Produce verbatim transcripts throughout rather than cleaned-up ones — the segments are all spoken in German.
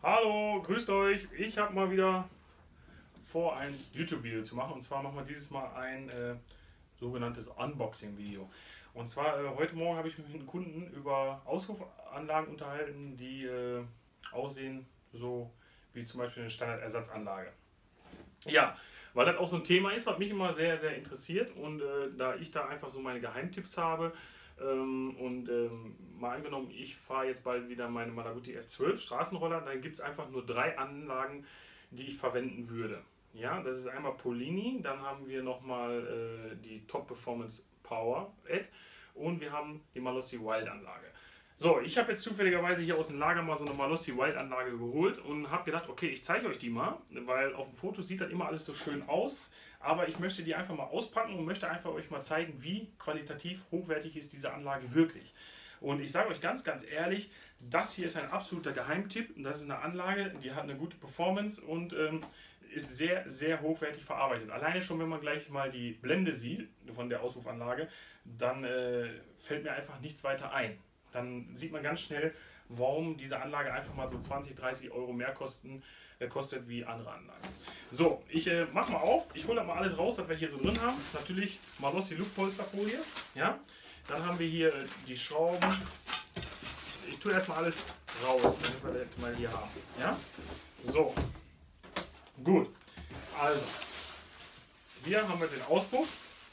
Hallo, grüßt euch. Ich habe mal wieder vor, ein YouTube-Video zu machen. Und zwar machen wir dieses Mal ein äh, sogenanntes Unboxing-Video. Und zwar äh, heute Morgen habe ich mich mit einem Kunden über Auspuffanlagen unterhalten, die äh, aussehen so wie zum Beispiel eine Standardersatzanlage. Ja, weil das auch so ein Thema ist, was mich immer sehr, sehr interessiert. Und äh, da ich da einfach so meine Geheimtipps habe, ähm, und ähm, mal angenommen, ich fahre jetzt bald wieder meine Malaguti F zwölf Straßenroller, dann gibt es einfach nur drei Anlagen, die ich verwenden würde. Ja, das ist einmal Polini, dann haben wir nochmal äh, die Top Performance Power Ad und wir haben die Malossi Wild Anlage. So, ich habe jetzt zufälligerweise hier aus dem Lager mal so eine Malossi Wild Anlage geholt und habe gedacht, okay, ich zeige euch die mal, weil auf dem Foto sieht das immer alles so schön aus, aber ich möchte die einfach mal auspacken und möchte einfach euch mal zeigen, wie qualitativ hochwertig ist diese Anlage wirklich. Und ich sage euch ganz, ganz ehrlich, das hier ist ein absoluter Geheimtipp. Das ist eine Anlage, die hat eine gute Performance und ähm, ist sehr, sehr hochwertig verarbeitet. Alleine schon, wenn man gleich mal die Blende sieht von der Auspuffanlage, dann äh, fällt mir einfach nichts weiter ein. Dann sieht man ganz schnell, warum diese Anlage einfach mal so zwanzig, dreißig Euro mehr kosten, äh, kostet wie andere Anlagen. So, ich äh, mache mal auf. Ich hole mal alles raus, was wir hier so drin haben. Natürlich Malossi Luftpolsterfolie. Ja? Dann haben wir hier äh, die Schrauben. Ich tue erstmal alles raus, damit wir das mal hier haben. Ja? So. Gut. Also. Hier haben wir den Auspuff.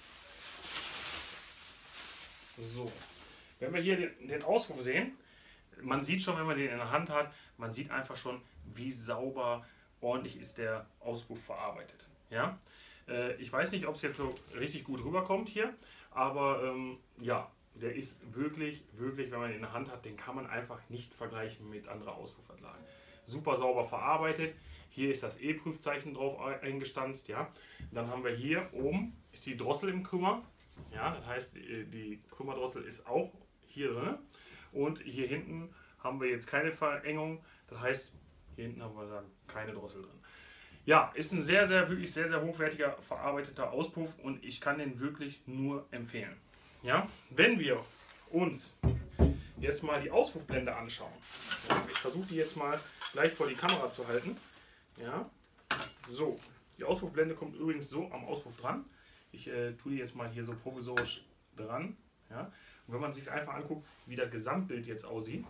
So. Wenn wir hier den, den Auspuff sehen, man sieht schon, wenn man den in der Hand hat, man sieht einfach schon, wie sauber, ordentlich ist der Auspuff verarbeitet. Ja? Äh, ich weiß nicht, ob es jetzt so richtig gut rüberkommt hier, aber ähm, ja, der ist wirklich, wirklich, wenn man ihn in der Hand hat, den kann man einfach nicht vergleichen mit anderen Auspuffanlagen. Super sauber verarbeitet. Hier ist das E-Prüfzeichen drauf eingestanzt. Ja? Dann haben wir hier oben ist die Drossel im Krümmer. Ja, das heißt, die Krümmerdrossel ist auch hier drin. Und hier hinten haben wir jetzt keine Verengung. Das heißt, hier hinten haben wir dann keine Drossel drin. Ja, ist ein sehr, sehr, wirklich sehr, sehr hochwertiger verarbeiteter Auspuff und ich kann den wirklich nur empfehlen. Ja, wenn wir uns jetzt mal die Auspuffblende anschauen. Ich versuche die jetzt mal gleich vor die Kamera zu halten. Ja, so. Die Auspuffblende kommt übrigens so am Auspuff dran. Ich äh, tue die jetzt mal hier so provisorisch dran. Ja. Und wenn man sich einfach anguckt, wie das Gesamtbild jetzt aussieht,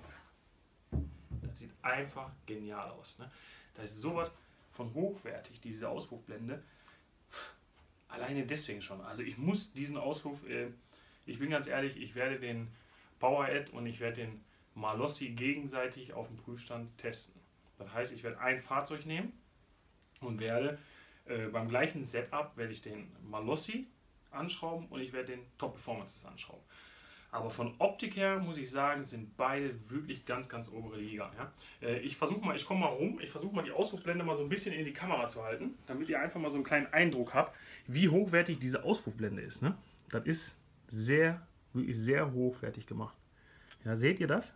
das sieht einfach genial aus. Ne? Da ist sowas von hochwertig, diese Auspuffblende. Alleine deswegen schon. Also ich muss diesen Auspuff, äh, ich bin ganz ehrlich, ich werde den Power Ad und ich werde den Malossi gegenseitig auf dem Prüfstand testen. Das heißt, ich werde ein Fahrzeug nehmen und werde äh, beim gleichen Setup werde ich den Malossi anschrauben und ich werde den Top Performances anschrauben. Aber von Optik her muss ich sagen, sind beide wirklich ganz, ganz obere Liga. Ja? Äh, ich versuche mal, ich komme mal rum, ich versuche mal die Auspuffblende mal so ein bisschen in die Kamera zu halten, damit ihr einfach mal so einen kleinen Eindruck habt, wie hochwertig diese Auspuffblende ist. Ne? Das ist sehr, wirklich sehr hochwertig gemacht. Ja, seht ihr das?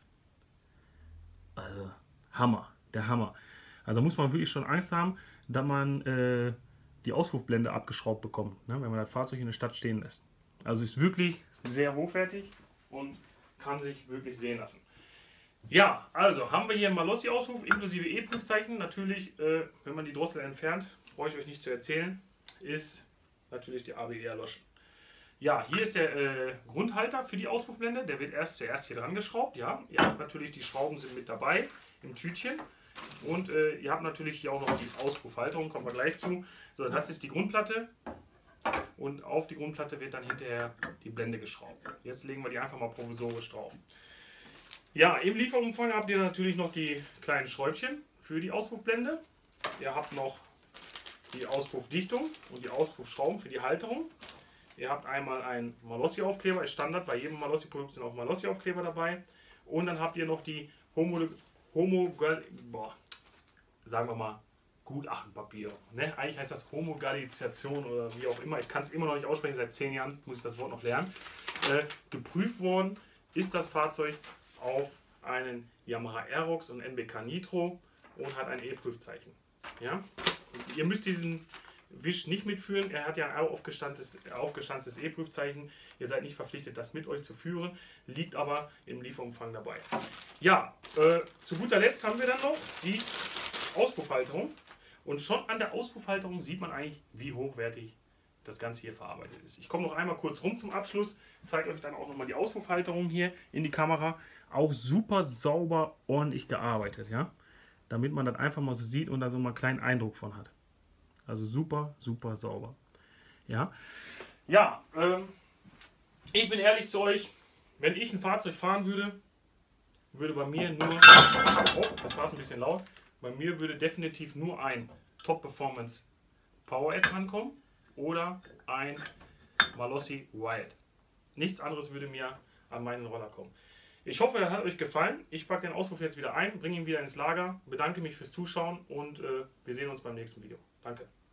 Also, Hammer, der Hammer. Also muss man wirklich schon Angst haben, dass man äh, die Auspuffblende abgeschraubt bekommt, ne, wenn man das Fahrzeug in der Stadt stehen lässt. Also ist wirklich sehr hochwertig und kann sich wirklich sehen lassen. Ja, also haben wir hier einen Malossi-Auspuff inklusive E-Prüfzeichen. Natürlich, äh, wenn man die Drossel entfernt, brauche ich euch nicht zu erzählen, ist natürlich die A B E erloschen. Ja, hier ist der äh, Grundhalter für die Auspuffblende. Der wird erst zuerst hier dran geschraubt. Ja, ihr habt natürlich, die Schrauben sind mit dabei im Tütchen. Und äh, ihr habt natürlich hier auch noch die Auspuffhalterung, kommen wir gleich zu. So, das ist die Grundplatte und auf die Grundplatte wird dann hinterher die Blende geschraubt. Jetzt legen wir die einfach mal provisorisch drauf. Ja, im Lieferumfang habt ihr natürlich noch die kleinen Schräubchen für die Auspuffblende. Ihr habt noch die Auspuffdichtung und die Auspuffschrauben für die Halterung. Ihr habt einmal einen Malossi-Aufkleber, ist Standard, bei jedem Malossi-Produkt sind auch Malossi-Aufkleber dabei. Und dann habt ihr noch die Homo Homo, boah, sagen wir mal, Gutachtenpapier. Ne? Eigentlich heißt das Homogalization oder wie auch immer. Ich kann es immer noch nicht aussprechen, seit zehn Jahren muss ich das Wort noch lernen. Äh, geprüft worden ist das Fahrzeug auf einen Yamaha Aerox und N B K Nitro und hat ein E-Prüfzeichen. Ja? Ihr müsst diesen Wisch nicht mitführen. Er hat ja ein aufgestanztes, aufgestanztes E-Prüfzeichen. Ihr seid nicht verpflichtet, das mit euch zu führen, liegt aber im Lieferumfang dabei. Ja, äh, zu guter Letzt haben wir dann noch die Auspuffhalterung. Und schon an der Auspuffhalterung sieht man eigentlich, wie hochwertig das Ganze hier verarbeitet ist. Ich komme noch einmal kurz rum zum Abschluss, zeige euch dann auch nochmal die Auspuffhalterung hier in die Kamera. Auch super sauber, ordentlich gearbeitet, ja. Damit man das einfach mal so sieht und da so mal einen kleinen Eindruck von hat. Also super, super sauber. Ja, ja ähm, ich bin ehrlich zu euch, wenn ich ein Fahrzeug fahren würde, würde bei mir nur, oh, das war ein bisschen laut, bei mir würde definitiv nur ein Top Performance Power-Add rankommen oder ein Malossi Wild. Nichts anderes würde mir an meinen Roller kommen. Ich hoffe, das hat euch gefallen. Ich packe den Auspuff jetzt wieder ein, bringe ihn wieder ins Lager, bedanke mich fürs Zuschauen und äh, wir sehen uns beim nächsten Video. Danke.